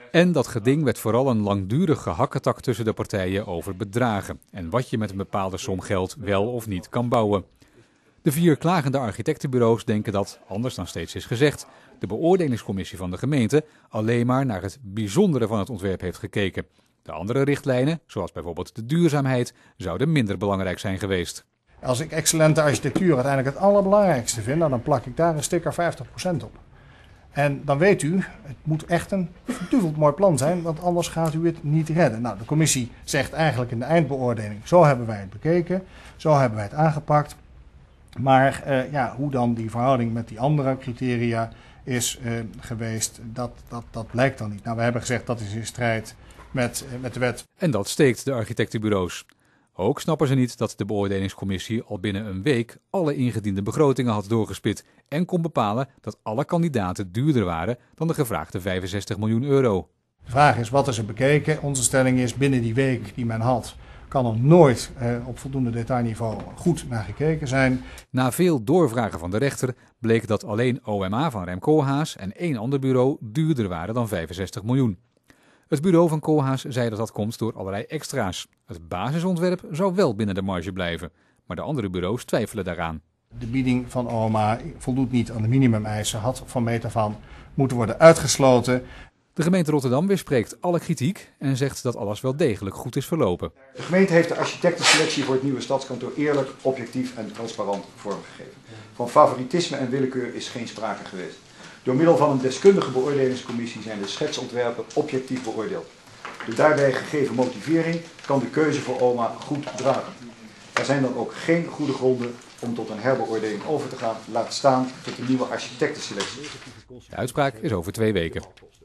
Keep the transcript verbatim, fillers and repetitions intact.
En dat geding werd vooral een langdurig gehakketak tussen de partijen over bedragen en wat je met een bepaalde som geld wel of niet kan bouwen. De vier klagende architectenbureaus denken dat, anders dan steeds is gezegd, de beoordelingscommissie van de gemeente alleen maar naar het bijzondere van het ontwerp heeft gekeken. De andere richtlijnen, zoals bijvoorbeeld de duurzaamheid, zouden minder belangrijk zijn geweest. Als ik excellente architectuur uiteindelijk het allerbelangrijkste vind, dan plak ik daar een sticker vijftig procent op. En dan weet u, het moet echt een verduveld mooi plan zijn, want anders gaat u het niet redden. Nou, de commissie zegt eigenlijk in de eindbeoordeling, zo hebben wij het bekeken, zo hebben wij het aangepakt. Maar uh, ja, hoe dan die verhouding met die andere criteria is uh, geweest, dat, dat, dat blijkt dan niet. Nou, we hebben gezegd dat is in strijd met, uh, met de wet. En dat steekt de architectenbureaus. Ook snappen ze niet dat de beoordelingscommissie al binnen een week alle ingediende begrotingen had doorgespit en kon bepalen dat alle kandidaten duurder waren dan de gevraagde vijfenzestig miljoen euro. De vraag is, wat is er bekeken? Onze stelling is, binnen die week die men had, kan er nooit eh, op voldoende detailniveau goed naar gekeken zijn. Na veel doorvragen van de rechter bleek dat alleen O M A van Rem Koolhaas en één ander bureau duurder waren dan vijfenzestig miljoen. Het bureau van Koolhaas zei dat dat komt door allerlei extra's. Het basisontwerp zou wel binnen de marge blijven, maar de andere bureaus twijfelen daaraan. De bieding van O M A voldoet niet aan de minimumeisen, had van meet af aan moeten worden uitgesloten. De gemeente Rotterdam weerspreekt alle kritiek en zegt dat alles wel degelijk goed is verlopen. De gemeente heeft de architectenselectie voor het nieuwe stadskantoor eerlijk, objectief en transparant vormgegeven. Van favoritisme en willekeur is geen sprake geweest. Door middel van een deskundige beoordelingscommissie zijn de schetsontwerpen objectief beoordeeld. De daarbij gegeven motivering kan de keuze voor O M A goed dragen. Er zijn dan ook geen goede gronden om tot een herbeoordeling over te gaan, laat staan tot een nieuwe architectenselectie. De uitspraak is over twee weken.